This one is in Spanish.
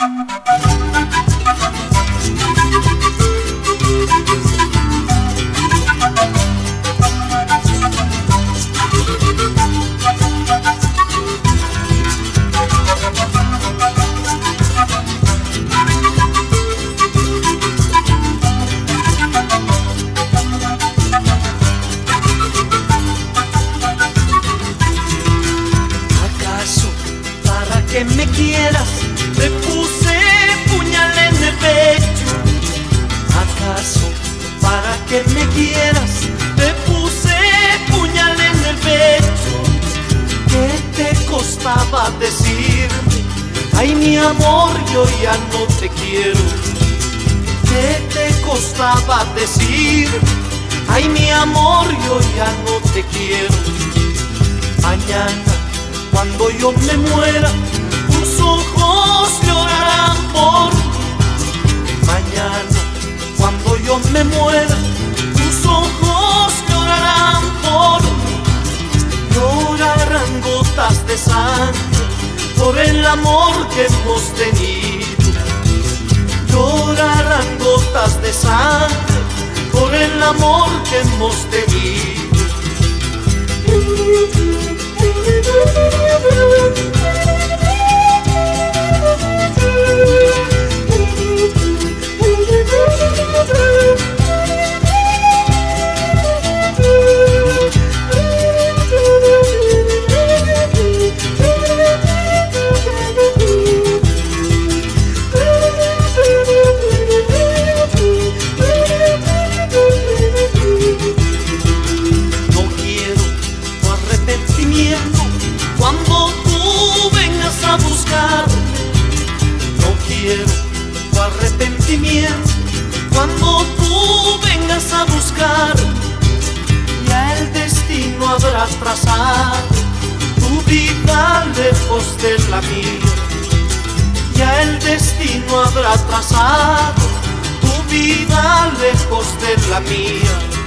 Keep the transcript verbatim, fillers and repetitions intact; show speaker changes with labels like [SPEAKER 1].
[SPEAKER 1] Que me quieras, te puse puñal en el pecho. ¿Acaso para que me quieras, te puse puñal en el pecho? ¿Qué te costaba decirme, ay mi amor, yo ya no te quiero? ¿Qué te costaba decirme, ay mi amor, yo ya no te quiero? Mañana, cuando yo me muera, tus ojos llorarán por mí. Mañana, cuando yo me muera, tus ojos llorarán por mí. Llorarán gotas de sangre por el amor que hemos tenido. Llorarán gotas de sangre por el amor que hemos tenido. Cuando tú vengas a buscarme, no quiero tu arrepentimiento. Cuando tú vengas a buscarme, ya el destino habrá trazado tu vida lejos de la mía. Ya el destino habrá trazado tu vida lejos de la mía.